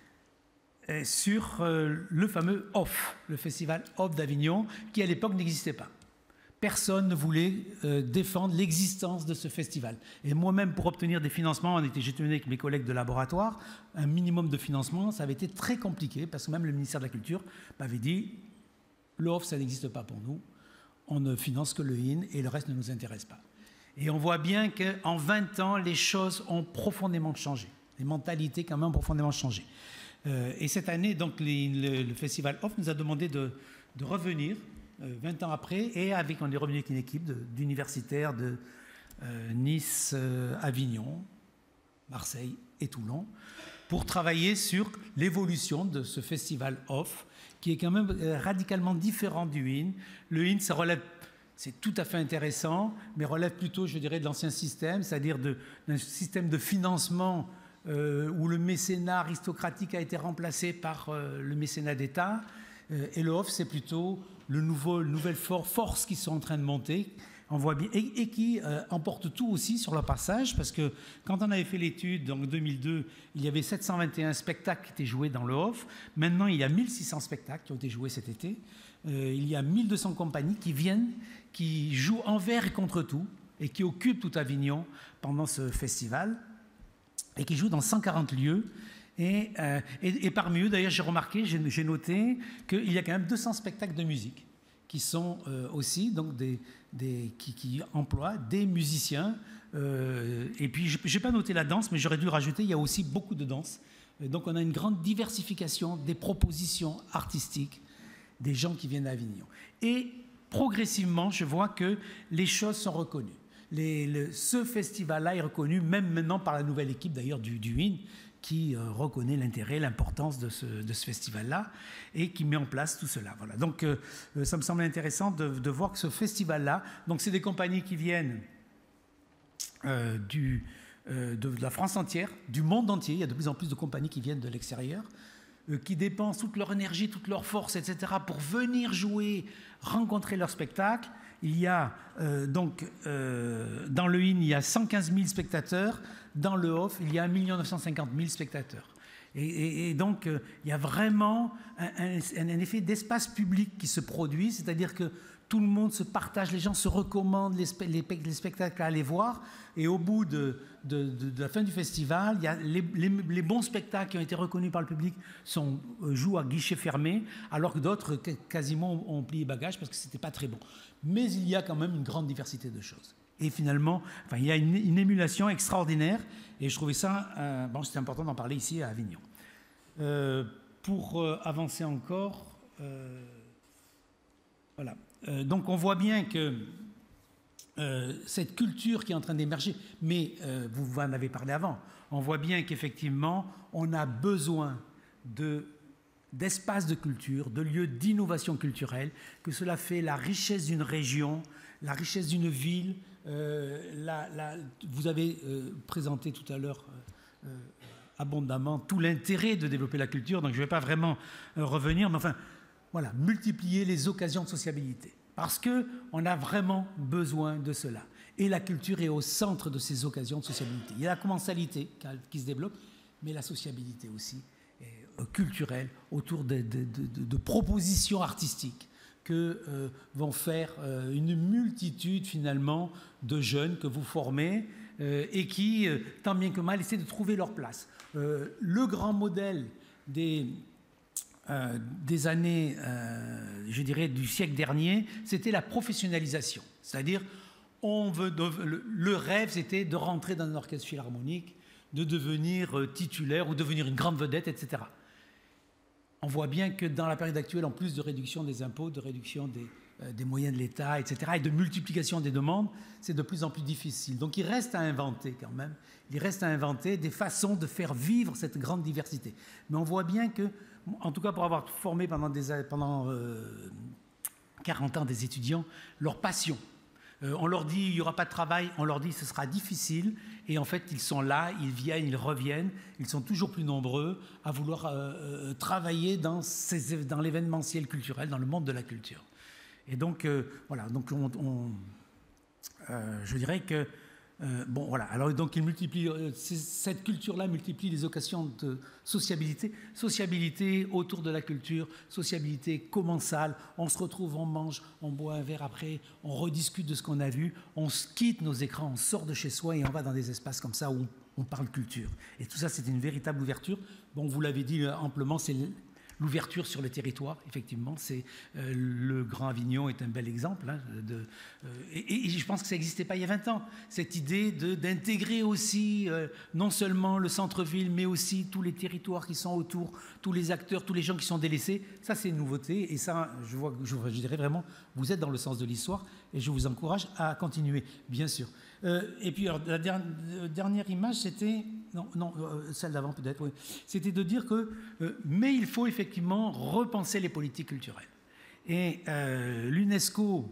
Sur euh, le fameux Off, le festival Off d'Avignon, qui à l'époque n'existait pas. Personne ne voulait euh, défendre l'existence de ce festival. Et moi-même, pour obtenir des financements, on était, j'étais venu avec mes collègues de laboratoire, un minimum de financement, ça avait été très compliqué, parce que même le ministère de la Culture m'avait dit « le Off, ça n'existe pas pour nous, on ne finance que le I N et le reste ne nous intéresse pas ». Et on voit bien qu'en vingt ans, les choses ont profondément changé. Les mentalités, quand même, ont profondément changé. Euh, et cette année, donc, les, le, le festival Off nous a demandé de, de revenir euh, vingt ans après, et avec, on est revenu avec une équipe de, d'universitaires de euh, Nice, euh, Avignon, Marseille et Toulon, pour travailler sur l'évolution de ce festival Off, qui est quand même euh, radicalement différent du I N. Le I N, ça relève, c'est tout à fait intéressant, mais relève plutôt, je dirais, de l'ancien système, c'est-à-dire de, d'un système de financement Euh, où le mécénat aristocratique a été remplacé par euh, le mécénat d'État. Euh, et le Off, c'est plutôt le nouveau, nouvelle for force qui sont en train de monter, on voit bien, et, et qui euh, emporte tout aussi sur leur passage, parce que quand on avait fait l'étude en deux mille deux, il y avait sept cent vingt et un spectacles qui étaient joués dans le Off. Maintenant, il y a mille six cents spectacles qui ont été joués cet été. Euh, il y a mille deux cents compagnies qui viennent, qui jouent envers et contre tout, et qui occupent tout Avignon pendant ce festival, et qui jouent dans cent quarante lieux. Et, euh, et, et parmi eux, d'ailleurs, j'ai remarqué, j'ai, j'ai noté qu'il y a quand même deux cents spectacles de musique qui sont euh, aussi, donc, des, des, qui, qui emploient des musiciens. Euh, et puis, je n'ai pas noté la danse, mais j'aurais dû rajouter, il y a aussi beaucoup de danse. Et donc, on a une grande diversification des propositions artistiques des gens qui viennent d'Avignon. Et progressivement, je vois que les choses sont reconnues. Les, le, ce festival-là est reconnu, même maintenant par la nouvelle équipe d'ailleurs du, du I N, qui euh, reconnaît l'intérêt, l'importance de ce, de ce festival-là et qui met en place tout cela. Voilà. Donc euh, ça me semble intéressant de, de voir que ce festival-là, donc c'est des compagnies qui viennent euh, du, euh, de, de la France entière, du monde entier. Il y a de plus en plus de compagnies qui viennent de l'extérieur, euh, qui dépensent toute leur énergie, toute leur force, et cetera pour venir jouer, rencontrer leur spectacle. Il y a euh, donc euh, dans le I N, il y a cent quinze mille spectateurs. Dans le Off, il y a un million neuf cent cinquante mille spectateurs. Et, et, et donc, euh, il y a vraiment un, un, un effet d'espace public qui se produit, c'est-à-dire que tout le monde se partage, les gens se recommandent les, les, les spectacles à aller voir. Et au bout de, de, de, de la fin du festival, il y a les, les, les bons spectacles qui ont été reconnus par le public sont, euh, jouent à guichet fermé, alors que d'autres quasiment ont plié bagages parce que ce n'était pas très bon. Mais il y a quand même une grande diversité de choses. Et finalement, enfin, il y a une, une émulation extraordinaire. Et je trouvais ça, euh, bon, c'était important d'en parler ici à Avignon. Euh, pour euh, avancer encore, euh, voilà. Euh, donc on voit bien que euh, cette culture qui est en train d'émerger, mais euh, vous en avez parlé avant, on voit bien qu'effectivement, on a besoin de d'espaces de culture, de lieux d'innovation culturelle, que cela fait la richesse d'une région, la richesse d'une ville. Euh, la, la, vous avez euh, présenté tout à l'heure euh, euh, abondamment tout l'intérêt de développer la culture, donc je ne vais pas vraiment euh, revenir, mais enfin, voilà, multiplier les occasions de sociabilité, parce qu'on a vraiment besoin de cela. Et la culture est au centre de ces occasions de sociabilité. Il y a la commensalité qui se développe, mais la sociabilité aussi, culturelle, autour de, de, de, de propositions artistiques que euh, vont faire euh, une multitude finalement de jeunes que vous formez euh, et qui, euh, tant bien que mal, essaient de trouver leur place. Euh, le grand modèle des, euh, des années, euh, je dirais, du siècle dernier, c'était la professionnalisation. C'est-à-dire, on veut de, le, le rêve, c'était de rentrer dans un orchestre philharmonique, de devenir euh, titulaire ou devenir une grande vedette, et cetera. On voit bien que dans la période actuelle, en plus de réduction des impôts, de réduction des, des moyens de l'État, et cetera, et de multiplication des demandes, c'est de plus en plus difficile. Donc il reste à inventer quand même, il reste à inventer des façons de faire vivre cette grande diversité. Mais on voit bien que, en tout cas pour avoir formé pendant, des, pendant euh, quarante ans des étudiants, leur passion, euh, on leur dit il n'y aura pas de travail, on leur dit ce sera difficile, et en fait ils sont là, ils viennent, ils reviennent, ils sont toujours plus nombreux à vouloir euh, travailler dans, ces, dans l'événementiel culturel, dans le monde de la culture. Et donc, euh, voilà, donc on, on, euh, je dirais que, euh, bon, voilà, alors donc il multiplie, euh, cette culture-là multiplie les occasions de sociabilité, sociabilité autour de la culture, sociabilité commensale, on se retrouve, on mange, on boit un verre après, on rediscute de ce qu'on a vu, on quitte nos écrans, on sort de chez soi et on va dans des espaces comme ça où on, on parle culture. Et tout ça, c'est une véritable ouverture. Bon, vous l'avez dit amplement, c'est l'ouverture sur le territoire, effectivement. C'est, euh, le Grand Avignon est un bel exemple. Hein, de, euh, et, et je pense que ça n'existait pas il y a vingt ans. Cette idée de, d'intégrer aussi euh, non seulement le centre-ville, mais aussi tous les territoires qui sont autour, tous les acteurs, tous les gens qui sont délaissés. Ça, c'est une nouveauté. Et ça, je, vois, je, je dirais vraiment, vous êtes dans le sens de l'histoire et je vous encourage à continuer, bien sûr. Euh, et puis, alors, la der dernière image, c'était... Non, non euh, celle d'avant peut-être, oui. C'était de dire que... Euh, mais il faut effectivement repenser les politiques culturelles. Et euh, l'UNESCO,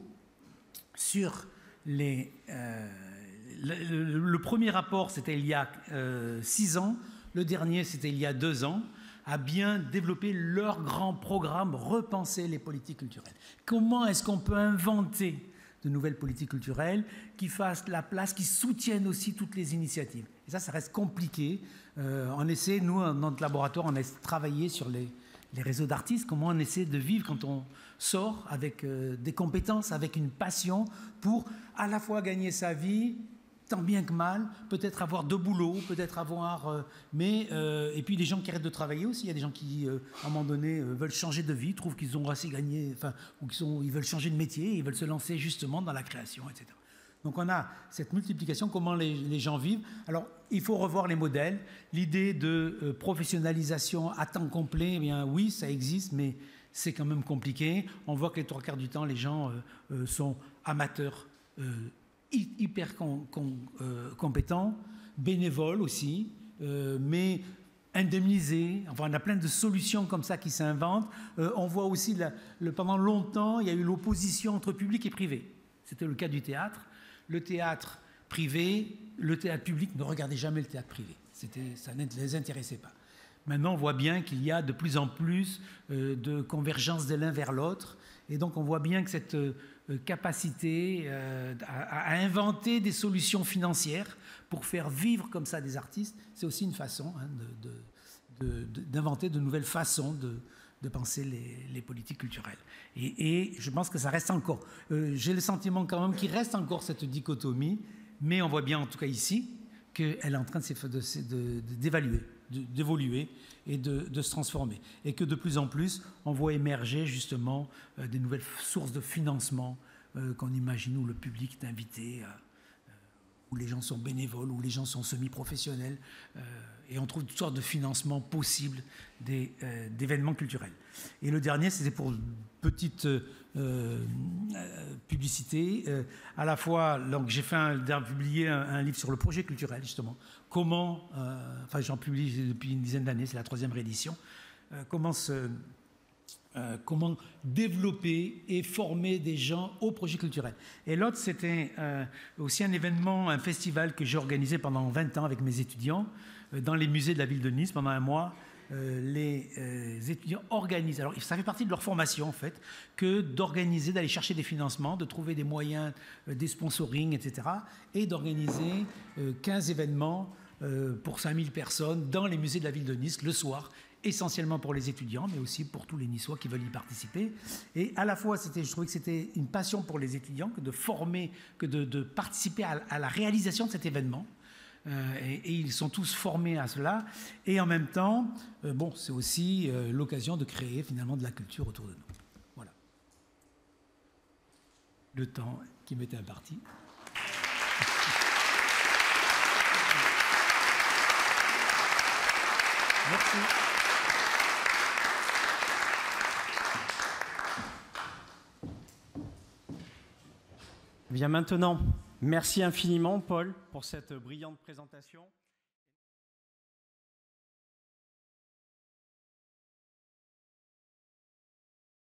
sur les... Euh, le, le, le premier rapport, c'était il y a euh, six ans. Le dernier, c'était il y a deux ans, a bien développé leur grand programme, repenser les politiques culturelles. Comment est-ce qu'on peut inventer de nouvelles politiques culturelles qui fassent la place, qui soutiennent aussi toutes les initiatives. Et ça, ça reste compliqué. Euh, on essaie, nous, dans notre laboratoire, on a travaillé sur les, les réseaux d'artistes, comment on essaie de vivre quand on sort avec euh, des compétences, avec une passion, pour à la fois gagner sa vie, tant bien que mal, peut-être avoir deux boulots, peut-être avoir... Euh, mais, euh, et puis les gens qui arrêtent de travailler aussi, il y a des gens qui, euh, à un moment donné, euh, veulent changer de vie, trouvent qu'ils ont assez gagné, enfin, ou qu'ils sont, ils veulent changer de métier, ils veulent se lancer justement dans la création, et cetera. Donc on a cette multiplication, comment les, les gens vivent. Alors, il faut revoir les modèles. L'idée de euh, professionnalisation à temps complet, eh bien oui, ça existe, mais c'est quand même compliqué. On voit que les trois quarts du temps, les gens euh, euh, sont amateurs, euh, hyper com com euh, compétents, bénévoles aussi, euh, mais indemnisés. Enfin, on a plein de solutions comme ça qui s'inventent. Euh, on voit aussi, la, le, pendant longtemps, il y a eu l'opposition entre public et privé. C'était le cas du théâtre. Le théâtre privé, le théâtre public ne regardait jamais le théâtre privé. Ça ne les intéressait pas. Maintenant, on voit bien qu'il y a de plus en plus euh, de convergence de l'un vers l'autre. Et donc, on voit bien que cette euh, capacité euh, à, à inventer des solutions financières pour faire vivre comme ça des artistes, c'est aussi une façon hein, d'inventer de, de, de, de nouvelles façons de, de penser les, les politiques culturelles. Et, et je pense que ça reste encore... Euh, j'ai le sentiment quand même qu'il reste encore cette dichotomie, mais on voit bien, en tout cas ici, qu'elle est en train d'évaluer, d'évoluer et de, de se transformer. Et que de plus en plus, on voit émerger justement euh, des nouvelles sources de financement euh, qu'on imagine, où le public est invité, euh, où les gens sont bénévoles, où les gens sont semi-professionnels, euh, et on trouve toutes sortes de financements possibles d'événements euh, culturels. Et le dernier, c'était pour une petite euh, euh, publicité. Euh, à la fois, j'ai publié un, un livre sur le projet culturel, justement. Comment, euh, enfin j'en publie depuis une dizaine d'années, c'est la troisième réédition, euh, comment, se, euh, comment développer et former des gens au projet culturel. Et l'autre, c'était euh, aussi un événement, un festival que j'ai organisé pendant vingt ans avec mes étudiants, euh, dans les musées de la ville de Nice, pendant un mois. Euh, les euh, étudiants organisent, alors ça fait partie de leur formation en fait, que d'organiser, d'aller chercher des financements, de trouver des moyens, euh, des sponsoring, et cetera, et d'organiser euh, quinze événements euh, pour cinq mille personnes dans les musées de la ville de Nice le soir, essentiellement pour les étudiants, mais aussi pour tous les Niçois qui veulent y participer. Et à la fois, je trouvais que c'était une passion pour les étudiants que de former, que de, de participer à, à la réalisation de cet événement. Euh, et, et ils sont tous formés à cela. Et en même temps, euh, bon, c'est aussi euh, l'occasion de créer finalement de la culture autour de nous. Voilà. Le temps qui m'était imparti. Merci. Bien maintenant, merci infiniment Paul pour cette brillante présentation.